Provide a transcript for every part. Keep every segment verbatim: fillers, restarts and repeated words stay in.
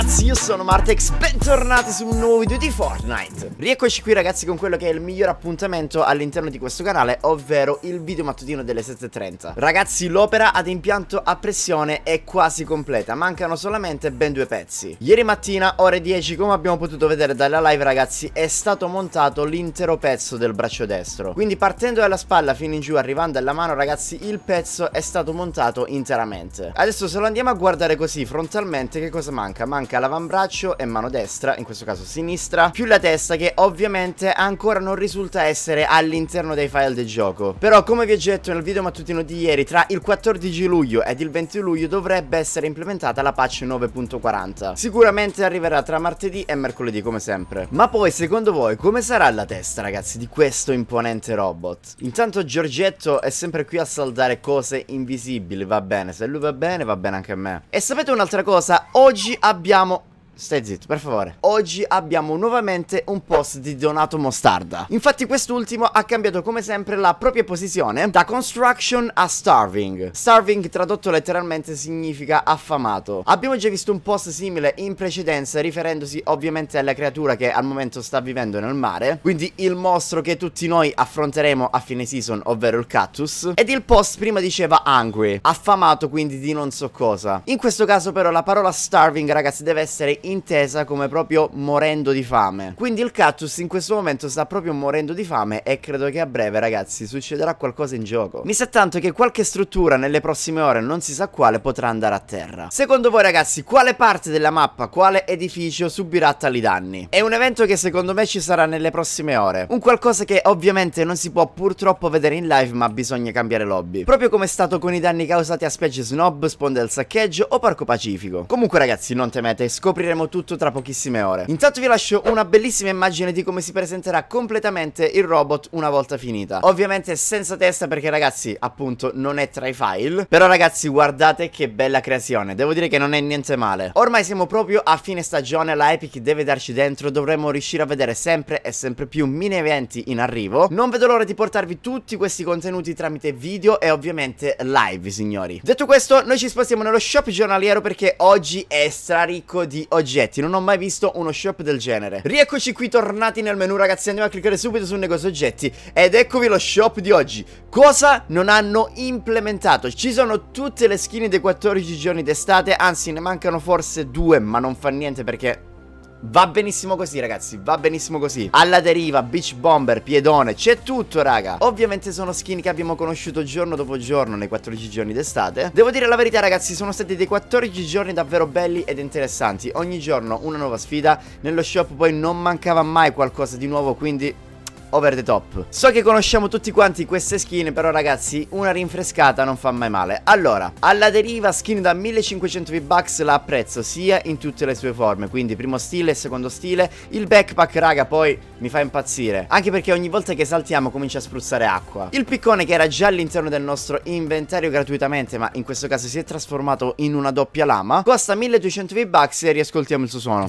ragazzi, io sono Martex, bentornati su un nuovo video di Fortnite. Rieccoci qui ragazzi con quello che è il miglior appuntamento all'interno di questo canale, ovvero il video mattutino delle sette e trenta. Ragazzi, l'opera ad impianto a pressione è quasi completa, mancano solamente ben due pezzi. Ieri mattina, ore dieci, come abbiamo potuto vedere dalla live ragazzi, è stato montato l'intero pezzo del braccio destro. Quindi partendo dalla spalla fino in giù, arrivando alla mano ragazzi, il pezzo è stato montato interamente. Adesso se lo andiamo a guardare così frontalmente, che cosa manca? Manca l'avambraccio e mano destra, in questo caso sinistra, più la testa, che ovviamente ancora non risulta essere all'interno dei file del gioco. Però come vi ho detto nel video mattutino di ieri, tra il quattordici luglio ed il venti luglio dovrebbe essere implementata la patch nove punto quaranta. Sicuramente arriverà tra martedì e mercoledì come sempre. Ma poi secondo voi come sarà la testa ragazzi di questo imponente robot? Intanto Giorgetto è sempre qui a saldare cose invisibili, va bene, se lui va bene va bene anche a me. E sapete un'altra cosa? Oggi abbiamo... Stai zitto, per favore. Oggi abbiamo nuovamente un post di Donato Mostarda. Infatti quest'ultimo ha cambiato come sempre la propria posizione da construction a starving. Starving tradotto letteralmente significa affamato. Abbiamo già visto un post simile in precedenza, riferendosi ovviamente alla creatura che al momento sta vivendo nel mare, quindi il mostro che tutti noi affronteremo a fine season, ovvero il cactus. Ed il post prima diceva hungry, affamato, quindi di non so cosa. In questo caso però la parola starving ragazzi deve essere intesa come proprio morendo di fame. Quindi il cactus in questo momento sta proprio morendo di fame e credo che a breve ragazzi succederà qualcosa in gioco. Mi sa tanto che qualche struttura nelle prossime ore, non si sa quale, potrà andare a terra. Secondo voi ragazzi quale parte della mappa, quale edificio subirà tali danni? È un evento che secondo me ci sarà nelle prossime ore, un qualcosa che ovviamente non si può purtroppo vedere in live, ma bisogna cambiare lobby, proprio come è stato con i danni causati a specie Snob, Sponda del Saccheggio o Parco Pacifico. Comunque ragazzi non temete, scopriremo tutto tra pochissime ore. Intanto vi lascio una bellissima immagine di come si presenterà completamente il robot una volta finita. Ovviamente senza testa perché ragazzi appunto non è tra i file. Però ragazzi guardate che bella creazione, devo dire che non è niente male. Ormai siamo proprio a fine stagione, la Epic deve darci dentro, dovremo riuscire a vedere sempre e sempre più mini eventi in arrivo. Non vedo l'ora di portarvi tutti questi contenuti tramite video e ovviamente live signori. Detto questo noi ci spostiamo nello shop giornaliero perché oggi è straricco di oggetti. Non ho mai visto uno shop del genere. Rieccoci qui tornati nel menu ragazzi, andiamo a cliccare subito sul negozio oggetti ed eccovi lo shop di oggi. Cosa non hanno implementato? Ci sono tutte le skin dei quattordici giorni d'estate, anzi ne mancano forse due, ma non fa niente perché... va benissimo così ragazzi, va benissimo così. Alla deriva, beach bomber, piedone, c'è tutto raga. Ovviamente sono skin che abbiamo conosciuto giorno dopo giorno nei quattordici giorni d'estate. Devo dire la verità ragazzi, sono stati dei quattordici giorni davvero belli ed interessanti. Ogni giorno una nuova sfida. Nello shop poi non mancava mai qualcosa di nuovo, quindi... over the top. So che conosciamo tutti quanti queste skin, però ragazzi una rinfrescata non fa mai male. Allora, alla deriva skin da millecinquecento V-Bucks la apprezzo sia in tutte le sue forme, quindi primo stile e secondo stile. Il backpack raga poi mi fa impazzire, anche perché ogni volta che saltiamo comincia a spruzzare acqua. Il piccone che era già all'interno del nostro inventario gratuitamente, ma in questo caso si è trasformato in una doppia lama, costa milleduecento V-Bucks e riascoltiamo il suo suono.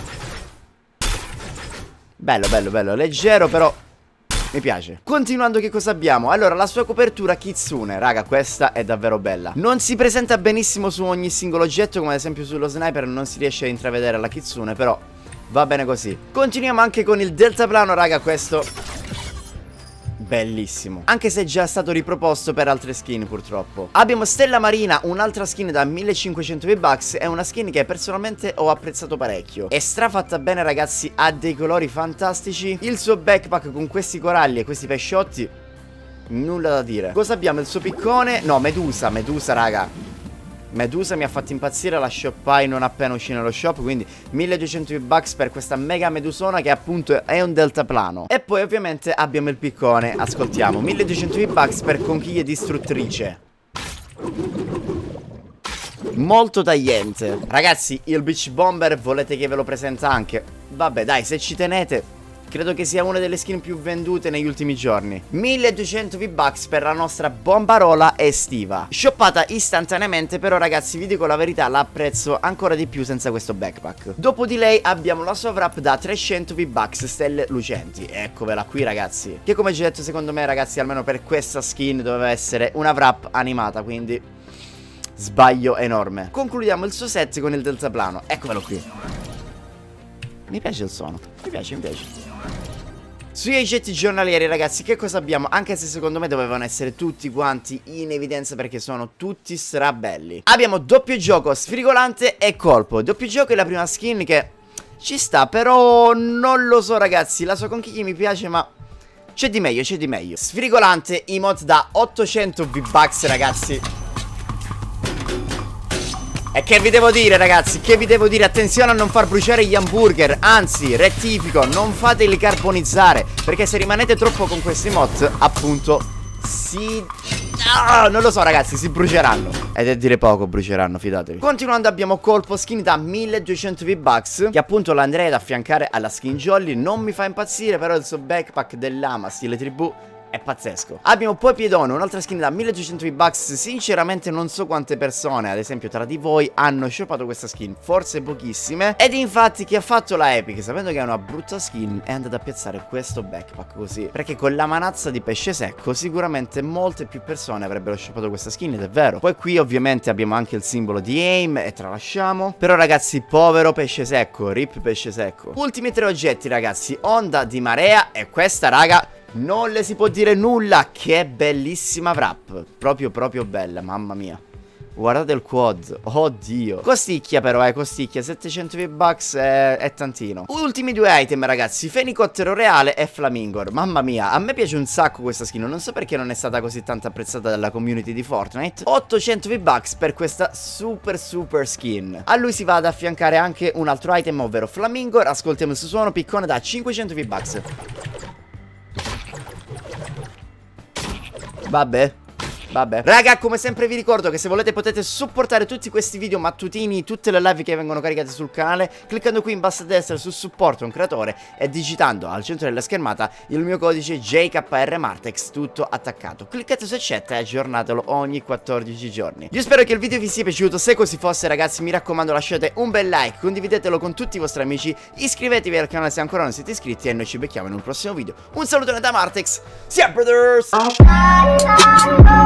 Bello bello bello, leggero però mi piace. Continuando, che cosa abbiamo? Allora, la sua copertura Kitsune, raga, questa è davvero bella. Non si presenta benissimo su ogni singolo oggetto, come ad esempio sullo sniper non si riesce a intravedere la Kitsune, però va bene così. Continuiamo anche con il deltaplano, raga, questo... bellissimo, anche se è già stato riproposto per altre skin purtroppo. Abbiamo Stella Marina, un'altra skin da millecinquecento V-Bucks. È una skin che personalmente ho apprezzato parecchio. È strafatta bene ragazzi, ha dei colori fantastici. Il suo backpack con questi coralli e questi pesciotti, nulla da dire. Cosa abbiamo? Il suo piccone, no, Medusa, Medusa raga, Medusa mi ha fatto impazzire, la shoppai non appena uscì nello shop, quindi milleduecento V-Bucks per questa mega medusona che appunto è un deltaplano. E poi ovviamente abbiamo il piccone, ascoltiamo, milleduecento V-Bucks per conchiglie distruttrice. Molto tagliente. Ragazzi, il beach bomber volete che ve lo presenta anche? Vabbè dai, se ci tenete... credo che sia una delle skin più vendute negli ultimi giorni. milleduecento V-Bucks per la nostra bombarola estiva, shoppata istantaneamente. Però ragazzi vi dico la verità, la apprezzo ancora di più senza questo backpack. Dopo di lei abbiamo la sua wrap da trecento V-Bucks, stelle lucenti. Eccovela qui ragazzi, che come già detto secondo me ragazzi almeno per questa skin doveva essere una wrap animata, quindi Sbaglio enorme. Concludiamo il suo set con il deltaplano. Eccolo qui. Mi piace il suono. Mi piace, mi piace. Sui oggetti giornalieri, ragazzi, che cosa abbiamo? Anche se secondo me dovevano essere tutti quanti in evidenza, perché sono tutti strabelli. Abbiamo doppio gioco, sfrigolante e colpo. Doppio gioco è la prima skin che ci sta, però non lo so, ragazzi. La sua conchiglia mi piace, ma c'è di meglio, c'è di meglio. Sfrigolante, emote da ottocento V-Bucks, ragazzi. E che vi devo dire, ragazzi, che vi devo dire? Attenzione a non far bruciare gli hamburger. Anzi, rettifico, non fateli carbonizzare, perché se rimanete troppo con questi mod, appunto, si... ah, non lo so, ragazzi, si bruceranno. Ed è dire poco, bruceranno, fidatevi. Continuando abbiamo colpo, skin da milleduecento V-Bucks, che appunto la andrei ad affiancare alla skin Jolly. Non mi fa impazzire, però il suo backpack dell'ama stile tribù è pazzesco. Abbiamo poi Piedone, un'altra skin da milleduecento V-Bucks. Sinceramente non so quante persone, ad esempio tra di voi, hanno shoppato questa skin. Forse pochissime. Ed infatti chi ha fatto la Epic, sapendo che è una brutta skin, è andato a piazzare questo backpack così, perché con la manazza di pesce secco sicuramente molte più persone avrebbero shoppato questa skin, ed è vero. Poi qui ovviamente abbiamo anche il simbolo di aim e tralasciamo. Però ragazzi, povero pesce secco, rip pesce secco. Ultimi tre oggetti, ragazzi, onda di marea. E questa, raga, non le si può dire nulla. Che bellissima wrap. Proprio proprio bella, mamma mia. Guardate il quad. Oddio. Costicchia però, eh, costicchia. settecento V-Bucks è, è tantino. Ultimi due item, ragazzi. Fenicottero reale e Flamingor. Mamma mia, a me piace un sacco questa skin. Non so perché non è stata così tanto apprezzata dalla community di Fortnite. ottocento V-Bucks per questa super super skin. A lui si va ad affiancare anche un altro item, ovvero Flamingor. Ascoltiamo il suo suono. Piccone da cinquecento V-Bucks. Vabbè, vabbè. Raga, come sempre vi ricordo che se volete potete supportare tutti questi video mattutini, tutte le live che vengono caricate sul canale, cliccando qui in basso a destra su supporto un creatore e digitando al centro della schermata il mio codice J K R Martex, tutto attaccato. Cliccate su accetta e aggiornatelo ogni quattordici giorni. Io spero che il video vi sia piaciuto. Se così fosse, ragazzi, mi raccomando, lasciate un bel like, condividetelo con tutti i vostri amici, iscrivetevi al canale se ancora non siete iscritti e noi ci becchiamo in un prossimo video. Un salutone da Martex. Sia brothers!